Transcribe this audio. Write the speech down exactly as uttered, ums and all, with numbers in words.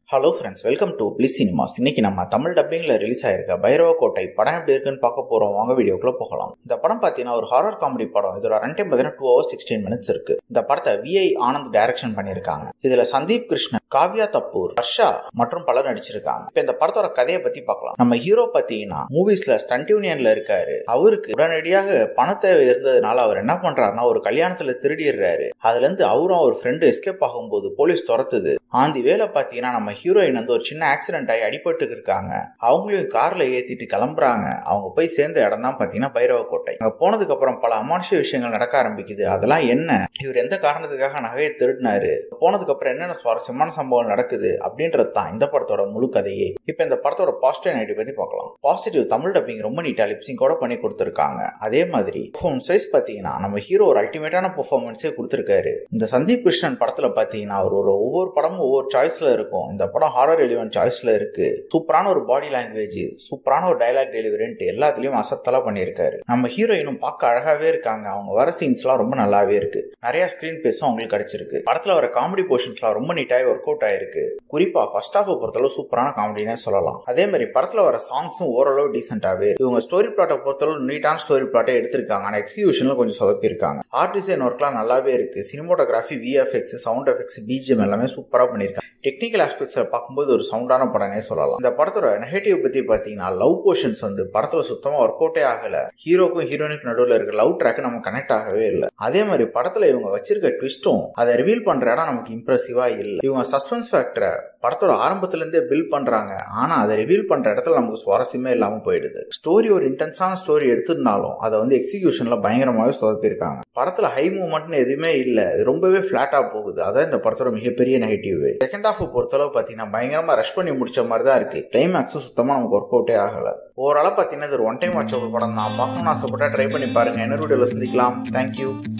Hello friends, welcome to Bliss Cinemas. இன்னைக்கு நம்ம Tamil டப்பிங்ல release ஆயிருக்க பைரவ கோட்டை படம் எப்படி இருக்குன்னு பார்க்க போறோம். வாங்க வீடியோக்குள்ள போகலாம். இந்த படம் பார்த்தீங்கன்னா ஒரு ஹாரர் காமெடி படம். இதோட ரன் டைம் பார்த்தீங்கன்னா டூ ஹவர்ஸ் சிக்ஸ்டீன் மினிட்ஸ் இருக்கு. இந்த படத்தை விஐ ஆனந்த் டைரக்ஷன் பண்ணியிருக்காங்க. இதுல சந்தீப் கிருஷ்ணன், காவ்யா தப்பூர், ஹர்ஷா மற்றும் பலர் நடிச்சிருக்காங்க. இப்ப இந்த படத்தோட கதையை பத்தி பார்க்கலாம். நம்ம ஹீரோ பாத்தீங்கன்னா மூவிஸ்ல ஸ்டண்ட் யூனியன்ல இருக்காரு. அவருக்கு உடனடியாக பணத்தை இருந்ததுனால அவர் என்ன பண்றாருன்னா ஒரு கல்யாணத்துல திருடிடுறாரு. அதுல இருந்து அவரும் ஒரு ஃப்ரெண்டு எஸ்கேப் ஆகும்போது போலீஸ் துரத்துது. ஆந்தி வேலை பாத்தீங்கன்னா நம்ம ஹீரோயின் வந்து ஒரு சின்ன ஆக்சிடென்ட் ஆகி அடிபட்டு இருக்காங்க. அவங்களையும் கார்ல ஏத்திட்டு கிளம்புறாங்க. அவங்க போய் சேர்ந்த இடம் தான் பாத்தீங்கன்னா பைரவ கோட்டை. அங்க போனதுக்கு அப்புறம் பல அமானுஷ்ய விஷயங்கள் நடக்க ஆரம்பிக்குது. அதெல்லாம் என்ன, இவர் எந்த காரணத்துக்காக நகையை திருடினாரு, போனதுக்கு அப்புறம் என்னென்ன சுவாரஸ்யமான சம்பவம் நடக்குது அப்படின்றது தான் இந்த படத்தோட முழு கதையே. இப்ப இந்த படத்தோட பாசிட்டிவ் நெகட்டிவ் பத்தி பார்க்கலாம். பாசிட்டிவ், தமிழ் டப்பிங் ரொம்ப நீட்டா லிப்சிங் கூட பண்ணி கொடுத்திருக்காங்க. அதே மாதிரி பெர்ஃபார்மன்ஸ் வைஸ் பாத்தீங்கன்னா நம்ம ஹீரோ ஒரு அல்டிமேட்டான பெர்ஃபார்மன்ஸே கொடுத்திருக்காரு. இந்த சந்தீப் கிருஷ்ணன் படத்துல பாத்தீங்கன்னா அவர் ஒரு ஒவ்வொரு படமும் ஒவ்வொரு சாய்ஸ்ல இருக்கும். இந்த படம் ஹாரர் எலிமெண்ட் சாய்ஸ்ல இருக்கு. சூப்பரான ஒரு பாடி லாங்குவேஜ், சூப்பரான ஒரு டயலாக் டெலிவரின்ட்டு எல்லாத்துலயும் அசத்தலா பண்ணியிருக்காரு. நம்ம ஹீரோயினும் பார்க்க அழகாவே இருக்காங்க. அவங்க வர சீன்ஸ் எல்லாம் ரொம்ப நல்லாவே இருக்கு. நிறைய ஸ்கிரீன் பேஸும் அவங்களுக்கு கிடைச்சிருக்கு. படத்துல வர காமெடி போர்ஷன்ஸ் எல்லாம் ரொம்ப நீட்டாவே ஒர்க் அவுட் ஆயிருக்கு. குறிப்பா ஃபர்ஸ்ட் ஹாஃப் பொறுத்தளவு சூப்பரான காமெடினே சொல்லலாம். அதே மாதிரி படத்துல வர சாங்ஸும் ஓரளவு டீசென்டாவே. இவங்க ஸ்டோரி பிளாட்டை பொறுத்தளவு நீட்டான ஸ்டோரி பிளாட்டை எடுத்திருக்காங்க. ஆனா எக்ஸிகியூஷன்ல கொஞ்சம் சொதப்பி இருக்காங்க. ஆர்ட் டிசைன் ஒர்க்லாம் நல்லாவே இருக்கு. Cinematography, VFX, sound effects, BGM எல்லாமே சூப்பரா பண்ணிருக்காங்க. டெக்னிக்கல் ஆஸ்பெக்ட்ஸை பார்க்கும்போது ஒரு சவுண்டான படமே சொல்லலாம். இந்த படத்தோட நெகட்டிவ் பத்தி பாத்தீங்கன்னா லவ் போர்ஷன்ஸ் வந்து படத்துல சுத்தமா ஒர்க் அவுட்டே ஆகல. ஹீரோக்கும் ஹீரோயினுக்கு நடுவில் இருக்க லவ் ட்ராக் நம்ம கனெக்ட் ஆகவே இல்லை. அதே மாதிரி படத்துல இவங்க வச்சிருக்க ட்விஸ்டும் அதை ரிவீல் பண்ற இடம் நமக்கு இம்ப்ரெசிவா இல்லை. இவங்க சஸ்பென்ஸ் ஃபேக்டரை படத்தோட ஆரம்பத்துல இருந்தே பில்ட் பண்றாங்க. ஆனா அதை ரிவீல் பண்ற இடத்துல நமக்கு சுவாரஸ்யமே இல்லாம போயிடுது. ஸ்டோரி ஒரு இன்டென்ஸான ஸ்டோரி எடுத்திருந்தாலும் அதை வந்து எக்ஸிகியூஷன்ல பயங்கரமாவே சொதப்பிருக்காங்க. படத்துல ஹை மூவ்மெண்ட்னு எதுவுமே இல்ல, ரொம்பவே பிளாட்டா போகுது. அதான் இந்த படத்தோட மிகப்பெரிய நெகட்டிவ். செகண்ட் ஹாஃப் பொறுத்தளவு பாத்தீங்கன்னா பயங்கரமா ரஷ் பண்ணி முடிச்ச மாதிரி தான் இருக்கு. கிளைமேக்ஸும் சுத்தமா நமக்கு ஒர்க் அவுட்டே ஆகல. ஓவராலா பாத்தீங்கன்னா இது ஒரு ஒன் டைம் வாட்ச் படம் தான். பார்க்கணும்னு ஆசைப்பட்டா ட்ரை பண்ணி பாருங்க. என்ன வீடியோல சந்திக்கலாம். தேங்க்யூ.